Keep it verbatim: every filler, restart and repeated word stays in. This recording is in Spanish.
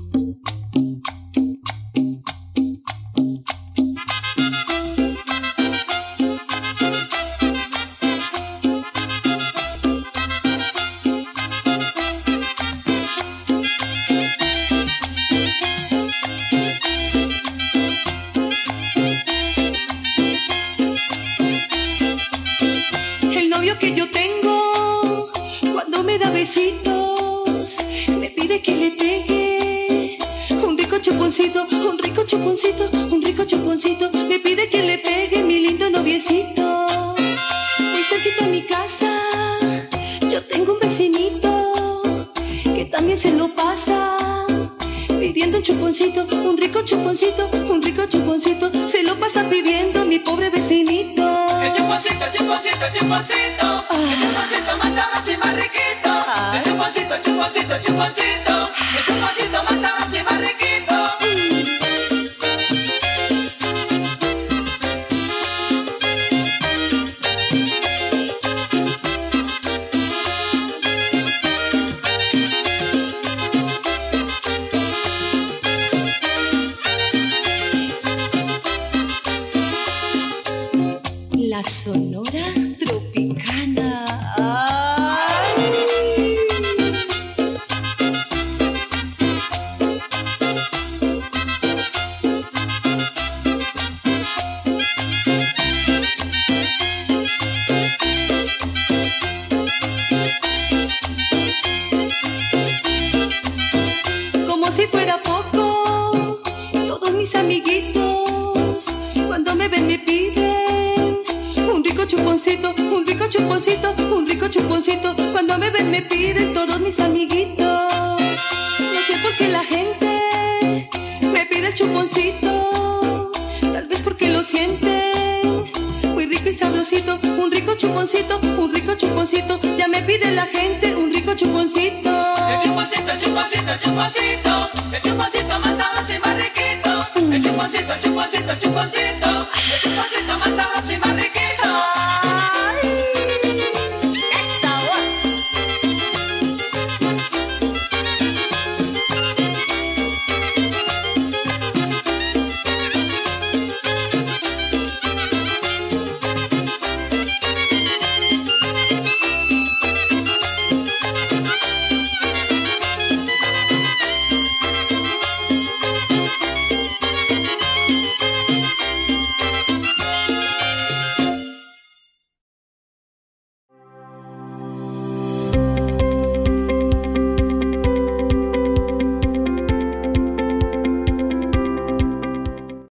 Que yo tengo cuando me da besitos, me pide que le pegue un rico chuponcito, un rico chuponcito, un rico chuponcito. Me pide que le pegue mi lindo noviecito. Muy cerquita a mi casa yo tengo un vecinito que también se lo pasa pidiendo un chuponcito, un rico chuponcito, un rico chuponcito. Se lo pasa pidiendo mi pobre vecinito. El chuponcito, chuponcito, chuponcito, ah. El chuponcito más sabroso y más riquito, ah. El chuponcito, chuponcito, chuponcito, el chuponcito más sabroso y más riquito. La Sonora Tropicana. Como si fuera poco, todos mis amiguitos cuando me ven me piden un rico chuponcito, un rico chuponcito, un rico chuponcito. Cuando me ven me piden todos mis amiguitos. No sé por qué la gente me pide el chuponcito. Tal vez porque lo sienten muy rico y sabrosito. Un rico chuponcito, un rico chuponcito. Ya me pide la gente un rico chuponcito. El chuponcito, el chuponcito, el chuponcito, el chuponcito más sabroso y más riquito. El chuponcito, el chuponcito, el chuponcito, el chuponcito más sabroso.